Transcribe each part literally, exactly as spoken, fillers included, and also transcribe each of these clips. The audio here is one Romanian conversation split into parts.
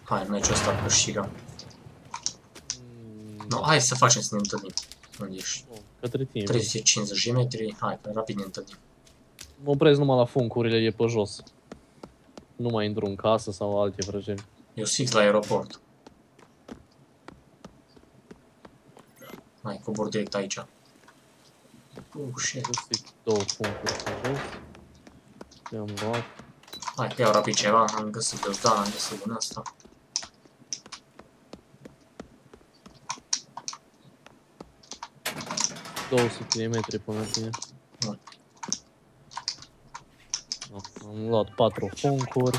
Hai, meciul ăsta câștigăm. Mm. No, hai să facem să ne întâlnim. Unde ești? Oh, către tine. trei sute cincizeci de metri. Hai, că rapid ne întâlnim. Mă opresc numai la funcurile de pe jos. Nu mai intru în casă sau alte vrăjeli. Eu sunt fix la aeroport. Hai, cobor direct aici. Uh, shit. Găsit două funcuri pe jos. Le-am luat. Hai, că iau rapid ceva. Am găsit de am găsit din asta. două sute de metri până la tine. Bun. Am luat patru funcuri.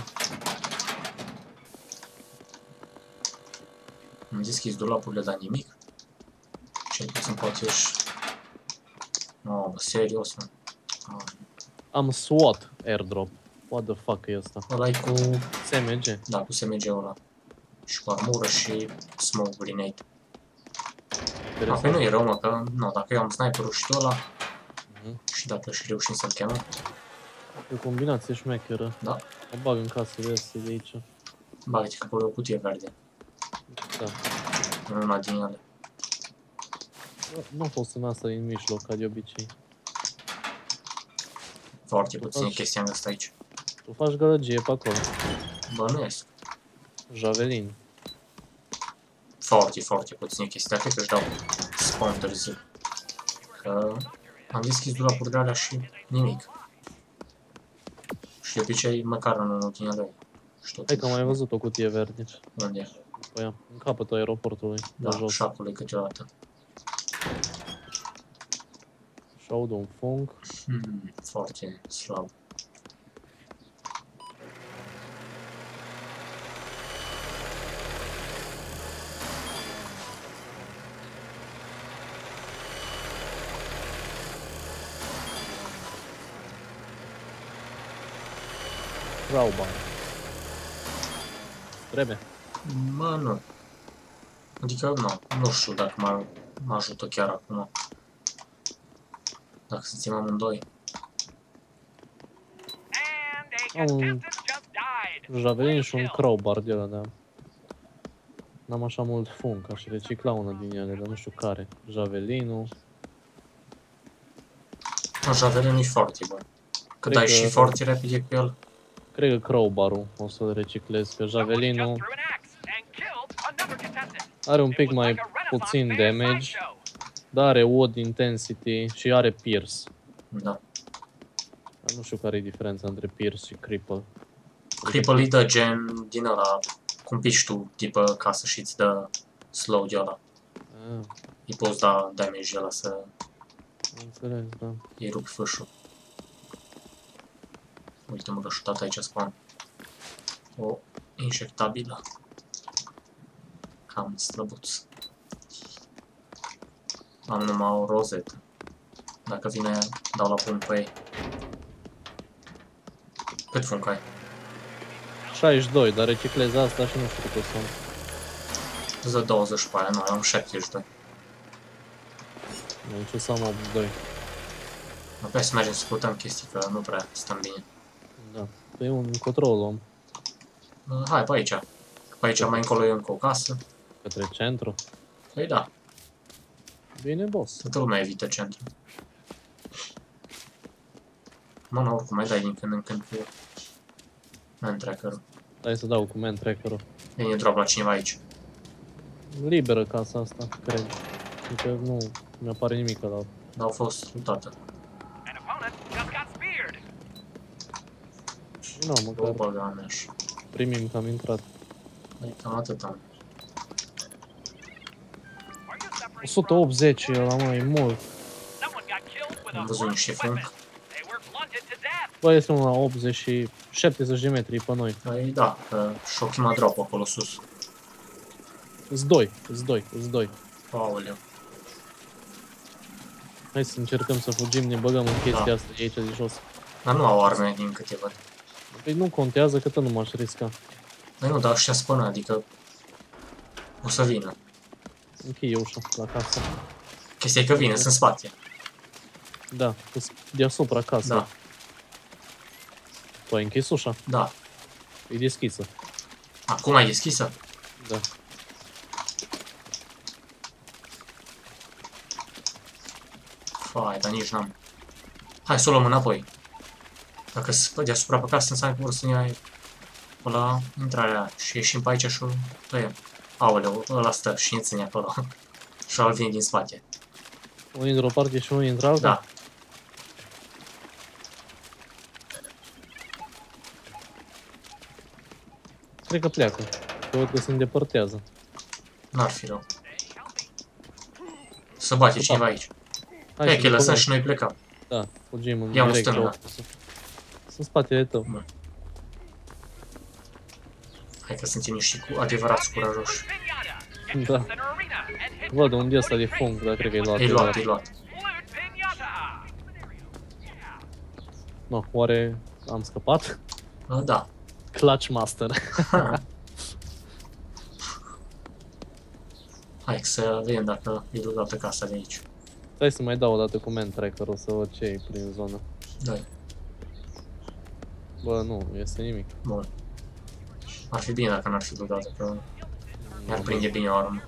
Am deschis dulapurile, dar nimic. Cel puțin poate ieși. No, serios, mă. Ah. Am SWAT airdrop. What the fuck e ăsta? Ăla-i cu... S M G. Da, cu S M G-ul ăla. Și cu armură și smoke grenade. Ah, păi nu e rău, mă, că... Nu, dacă eu am sniperul și tu ăla... Uh-huh. Și dacă și reușim să-l chemăm... E o combinație șmecheră. Da. O bag în casele astea de aici. Bagă-te că pe o cutie verde. Da. În una din ele. Nu a fost în asta din mijloc, ca de obicei. Foarte puține chestii am găsit aici. Tu faci gălăgie pe acolo. Bănuiesc. Javelin. Foarte, foarte puține chestii, dar cred că își dau spawn târziu. Că am deschis dulapuri de alea și nimic. Și de obicei măcar în unul din ele. Hai că am mai văzut o cutie verde. Unde e? După ea, în capătul aeroportului. Da, șacului câteodată. Și aud un funk. Hmm, foarte slab. Crowbar. Trebuie. Mă, nu. Adică, nu, nu știu dacă mă, mă ajută chiar acum. Dacă suntem amândoi. Am un javelin și un crowbar de ăla, da. N-am așa mult funk, aș recicla una din ele, dar nu știu care. Javelinul. Nu, javelinul e foarte bun. Că dai și foarte repede cu el. Cred că crowbar-ul o să-l reciclez, că javelinul are un pic mai puțin damage, dar are wood intensity și are pierce. Da. Dar nu știu care e diferența între pierce și cripple. Cripple îi dă gen din ăla, cum pici tu, tipă casă și îți dă slow de ăla. Ah. Îi poți da damage de ăla să... Înțeles, da. Îi rupi fâșul. Uite, mă rășutat aici spawn. O injectabilă. Cam slăbuț. Am numai o rozetă. Dacă vine, dau la punct pe ei. Cât funk ai? șaizeci și doi, dar reciclez asta și nu știu cât o sunt. Îți dă douăzeci pe aia, nu, am șaptezeci și doi. Nu, ce să am optzeci și doi. Apoi să mergem să căutăm chestii, că nu prea stăm bine. Da, pe un control luăm. Hai, pe aici. Pe aici mai încolo e încă o casă. Către centru? Păi da. Bine, boss. Toată lumea evită centru. Mă, nu, oricum mai dai din când în când cu man tracker-ul. Hai să dau cu man tracker-ul. Vine drop la cineva aici. Liberă casa asta, cred. Adică nu mi apare nimic ăla. Dar au fost lutată. Nu, măcar băga mea și... primim că am intrat. E cam atât am. o sută optzeci ăla, mă, e mult. Am văzut niște funk. Bă, este unul la optzeci și șaptezeci de metri pe noi. Păi da, că și-o chema drop acolo sus. Îs doi, îs doi, îs doi. Aoleu. Hai să încercăm să fugim, ne băgăm în chestia Da. asta de aici de jos. Dar nu au arme din câte văd. Păi nu contează, că tot nu m-aș risca. Păi nu, dar ăștia spână, adică... O să vină. Încheie ușa la casă. Chestia e că vine, sunt în spate. Da, îs deasupra casei. Da, Tu ai închis ușa? da. E deschisă. Acum ai deschisă? Da. Fai, dar nici n-am. Hai să o luăm înapoi. Dacă se deasupra pe casă, înseamnă că vor să ne ia pe la intrarea și ieșim pe aici și o tăiem. Aoleu, ăla stă și ne ține acolo. Și ăla vine din spate. Unul într-o parte și unul într-alta? Da. Cred că pleacă. Că văd că se îndepărtează. N-ar fi rău. Să bate cineva aici. Hai Hai că lăsăm după și noi plecăm. Da, fugim în Ia-mă direcția stânga. opusă. Sunt în spatele tău. Bun. Hai că suntem niște cu adevărați curajoși. Da. Văd unde e ăsta de fung, dar cred că e luat. E luat, e luat. No, oare am scăpat? Da. Clutch Master. Hai să vedem dacă e luat pe casa de aici. Hai să mai dau o dată cu Man Tracker, o să văd ce e prin zonă. Da. Bă, nu, nu este nimic. Bun. Ar fi bine dacă n-ar fi luat, că mi-ar prinde bine o armă.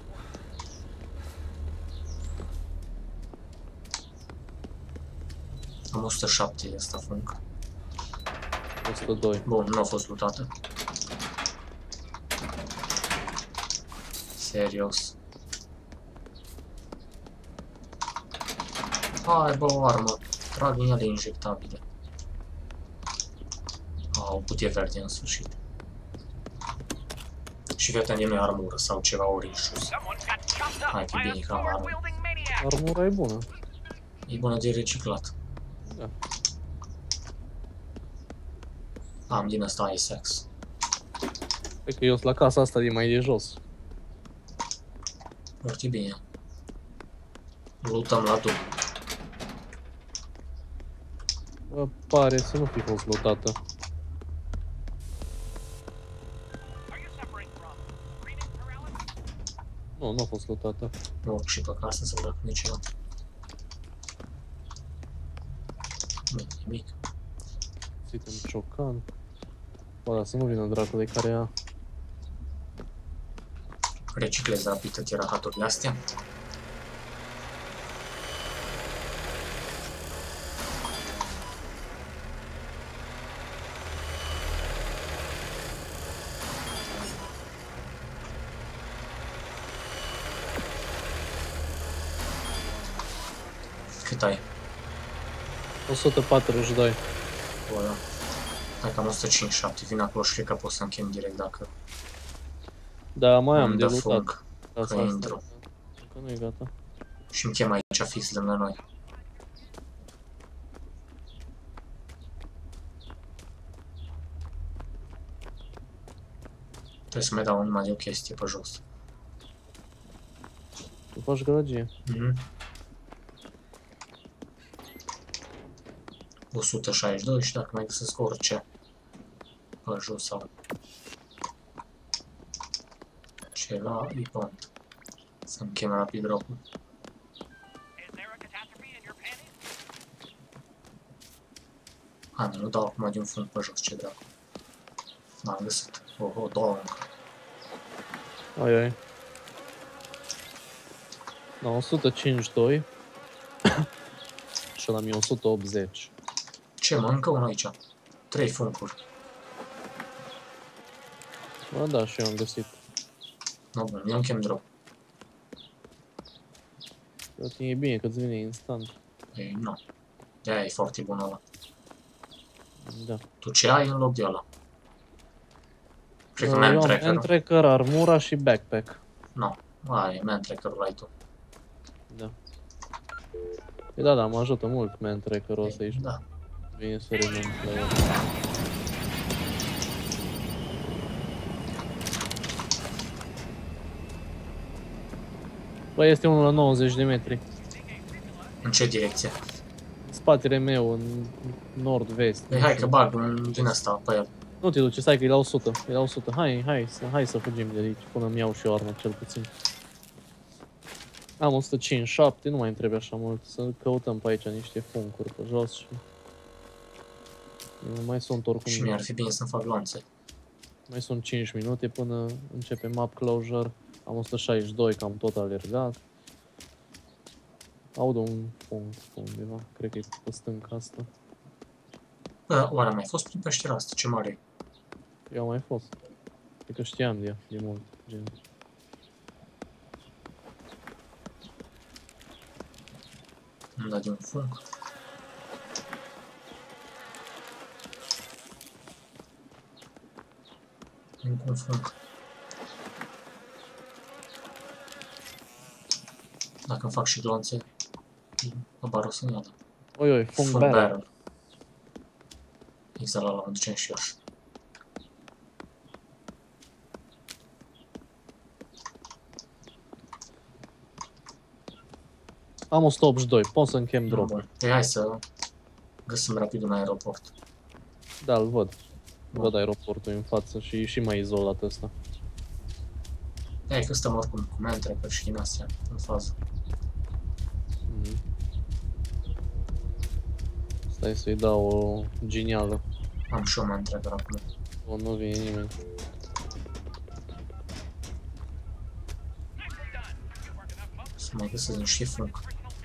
Am o sută șapte de asta funk. o sută doi. Bun, nu a fost lutată. Serios. Hai bă, o armă. Trag din ele injectabile. A, o cutie verde în sfârșit. Și vedem de noi armură sau ceva ori în sus. Hai că e bine că am armă. Armura e bună. E bună de reciclat. Da. Am din asta Ice-Axe. Cred că eu sunt la casa asta de mai de jos. Foarte bine. Lutăm la dub. Bă, pare să nu fi fost lotată. Nu, nu a fost lotată. Nu urc și pe casă să văd nici eu. Nu, nimic. Țit un ciocan. Bă, dar să nu vină dracul de care a... Reciclez rapid toate rahaturile astea. Cât ai? o sută patruzeci și doi. Bă, da. Hai că am o sută cincizeci și șapte, vin acolo și cred că pot să închem direct dacă Da, mai am îmi de dă lutat. funk, Casa că asta. intru. Că nu e gata. Și îmi chem aici fix lângă noi. Trebuie să mai dau numai de o chestie pe jos. Tu faci gălăgie. Mhm. o sută șaizeci și doi și dacă mai găsesc orice pe jos sau ceva, îi pont. Să-mi chem rapid drop-ul. A, nu dau acum de un fund pe jos, ce dracu. M-am găsit. O, o, două încă. Ai, ai. Da, o sută cincizeci și doi. Și la mie o sută optzeci. Ce, mă, încă unul aici. Trei funcuri. Bă, da, și eu am găsit. Nu, bun, eu îmi chem drop. La tine e bine că îți vine instant. Ei, nu. De-aia e foarte bun ăla. Da. Tu ce ai în loc de ăla? Cred că Eu Man am Tracker-ul. Man Tracker, armura și backpack. Nu. Ai, Man Tracker-ul ai tu. Da. Păi da, da, mă ajută mult Man Tracker-ul ăsta aici. Da. Vine să renunț la el. Bă, este unul la nouăzeci de metri. În ce direcție? În spatele meu, în nord-vest. Păi hai că bag un din ăsta pe el. Nu te duce, stai că e la o sută. E la o sută. Hai, hai, să, hai să fugim de aici, până îmi iau și eu armă, cel puțin. Am o sută cincizeci și șapte, nu mai îmi trebuie așa mult. Să căutăm pe aici niște funcuri pe jos și... Nu mai sunt oricum... Și mi-ar fi bine să-mi fac lanțe. Mai sunt cinci minute până începe map closure. Am o sută șaizeci și doi, cam tot alergat. Aud un punct undeva, cred că e pe stânca asta. Bă, oare am mai fost prin peștera asta? Ce mare e? Eu am mai fost. Cred că știam de ea, de mult, gen. Îmi da de un fung. Încă un fung. Dacă îmi fac și glonțe, abar o să-mi ia, da. Oi, oi, fung Fung barrel. barrel. Exact la ăla mă ducem și eu. Am o sută optzeci și doi, pot să închem drop. Bun. Păi hai să găsim rapid un aeroport. Da, îl văd. Bun. Văd aeroportul în față și și mai izolat ăsta. Hai că stăm oricum cu man-tracker și din astea în fază. Mhm. Stai să-i dau o genială. Am și eu man-tracker acum. O, nu vine nimeni. Să mai găsesc niște fung.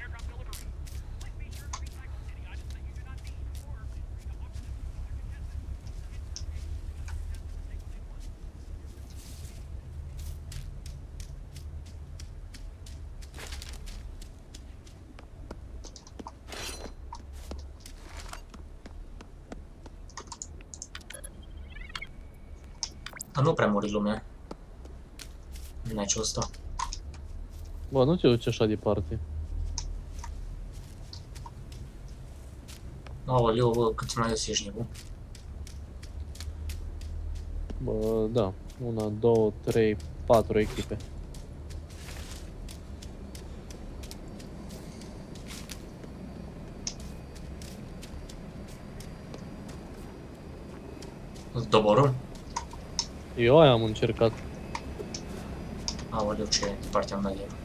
Dar nu prea muri lumea în meciul ăsta. Bă, nu te duci așa departe. Aoleu, bă, cât mai ies ești nebun. Bă, da. Una, două, trei, patru echipe. Îl doborâm? Eu aia am încercat. Aoleu, ce departe am dat de el.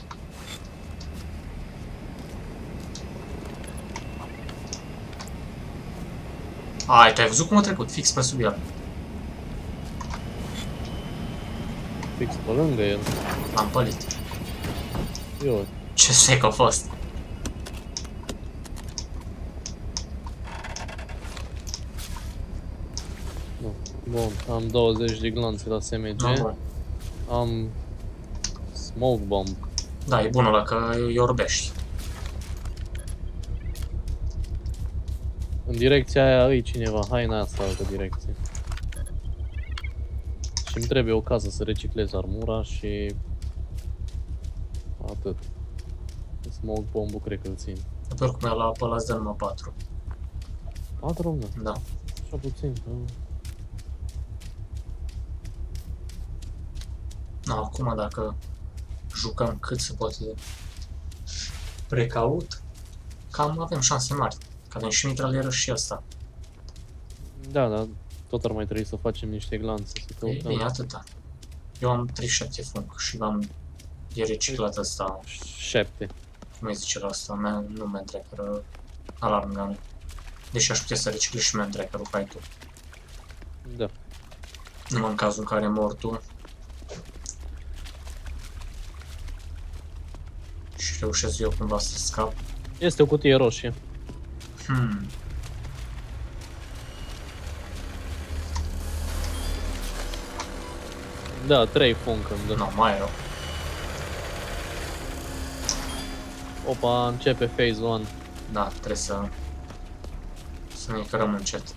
Ai, tu ai văzut cum a trecut fix pe sub el. Fix pe lângă el. L-am pălit. Eu. Ce sec a fost. Nu. Bun, am douăzeci de glanțe la S M G. Da, bun. Am smoke bomb. Da, e bun ăla că îi orbești. În direcția aia îi cineva, hai în asta altă direcție. Și îmi trebuie o casă să reciclez armura și... atât. Smoke bomb-ul cred că îl țin. Pe oricum e la pe ăla îți dă numai patru. patru, nu? Da. Așa puțin. Da. No, acum dacă jucăm cât se poate de precaut, cam avem șanse mari. Că avem și mitralieră și asta. Da, dar tot ar mai trebui să facem niște glanțe, să E căutăm. bine, atâta. Eu am treizeci și șapte fung și l-am de reciclat ăsta, Șapte. cum îi zice la asta, man, nu man tracker, alarm gun. Deși aș putea să reciclez și man tracker-ul ca ai tu. Da. Numai în cazul în care mor tu. Și reușesc eu cumva să scap. Este o cutie roșie. Hmm. Da, trei funk îmi dă. No, mai rău. Opa, începe phase unu. Da, trebuie să... să ne cărăm încet.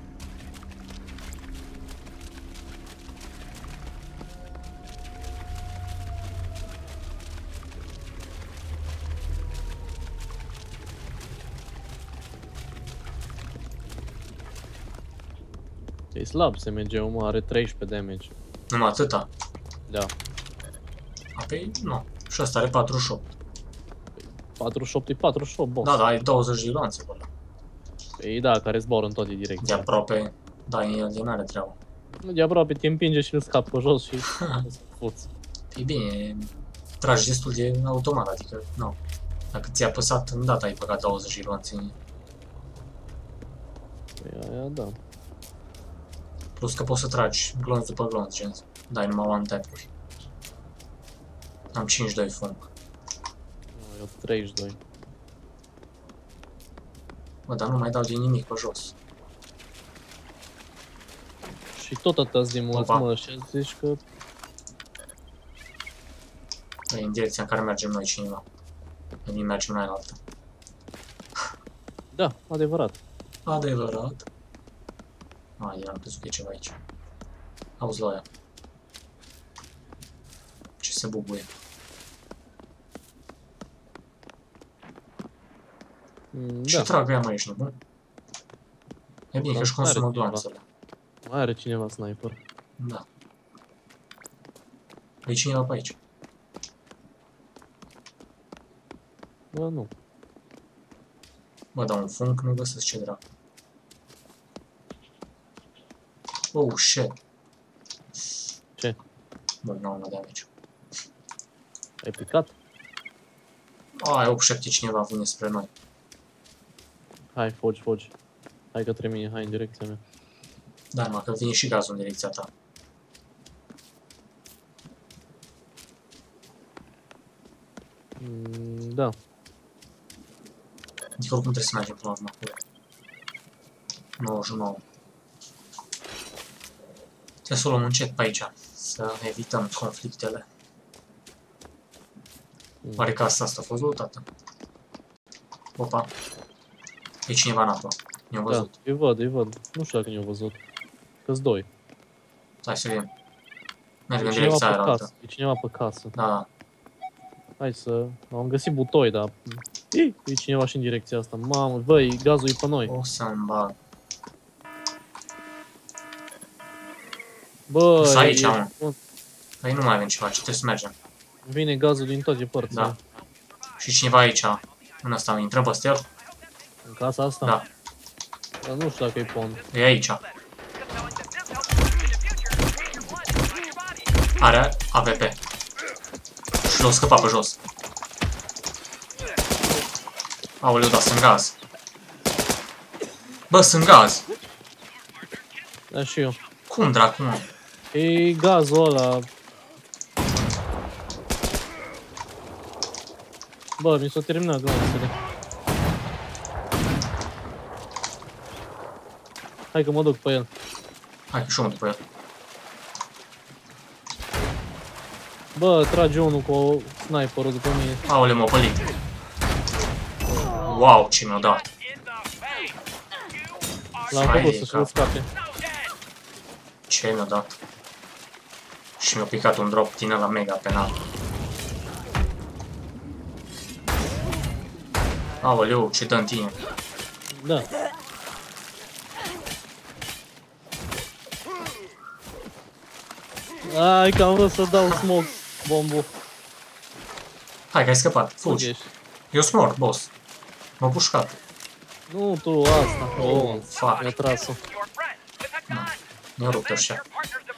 E slab S M G-ul, mă, are treisprezece damage. Numai atâta. Da. A, pe nu. Și ăsta are patruzeci și opt. patruzeci și opt e patruzeci și opt, boss. Da, da, ai douăzeci de lanțe pe ăla. Păi da, care zboară în toate De direcții. aproape, da, el de n-are treabă. De aproape te împinge și îl scap pe jos și îți fuți. E bine, tragi destul de automat, adică, nu. Dacă ți-a apăsat îndată, ai băgat douăzeci de lanțe în Păi aia, da. Plus că poți să tragi glonț după glonț, gen. Dai numai one tap-uri. Am cincizeci și doi funk. Eu treizeci și doi. Bă, dar nu mai dau din nimic pe jos. Și tot atât din mulți, Opa. mă, și zici că... E în direcția în care mergem noi cineva. Noi mergem noi în altă. Da, adevărat. Adevărat. Ai, am crezut că e ceva aici. Auzi la aia. Ce se bubuie. Mm, Ce da, trag ea, mai ești nebun? E bine că își Dar consumă are cineva. gloanțele. mai are cineva sniper. Da. E cineva pe aici. Bă, nu. Bă, dar un funk nu găsesc, ce dracu. Oh, shit. Ce? Bă, nu am de damage. Ai picat? Ai, opt șapte, cineva vine spre noi. Hai, fogi, fogi. Hai către mine, hai în direcția mea. Da, mă, că vine și gazul în direcția ta. Mm, da. Adică oricum trebuie să mergem până la urmă acolo. nouăzeci și nouă. Trebuie să o luăm încet pe aici. Să evităm conflictele. Mm. Oare casa asta a fost lutată? Opa. E cineva în apă. Ne-au Da, văzut. îi văd, îi văd. Nu știu dacă ne-au văzut. Că-s doi. Hai să vedem. Merg E în cineva direcția pe aia casă. altă. E cineva pe casă. Da, da. Hai să... Am găsit butoi, dar... Ii, e cineva și în direcția asta. Mamă, băi, gazul e pe noi. O să-mi bag. Bă, Să aici, e- mă. Păi nu mai avem ceva, ce trebuie să mergem. Vine gazul din toate părțile. Da. Și cineva aici, în ăsta, intră peste el? În casa asta? Da. Dar nu știu dacă e pont. E aici. Are A V P. Și l-a scăpat pe jos. Aoleu, da, sunt gaz. Bă, sunt gaz. Da, și eu. Cum, dracu, mă? E gazul ăla. Bă, mi s-a terminat glanțele. Hai că mă duc pe el. Hai că și eu mă duc pe el. Bă, trage unul cu sniperul după mine. Aoleu, m-a pălit. Wow, ce mi-a dat. L-am Hai, făcut să-și cap. scape. Ce mi-a dat. Și mi-a picat un drop din ăla mega penal. Aoleu, ce dă în tine. Da. Ai că am vrut să dau smoke bombu. Hai că ai scăpat, fugi. Ești. Eu sunt mort, boss. M-a pușcat. Nu, tu, asta. Oh, Oh, fuck. mi-a tras-o. Ne-au rupt ăștia.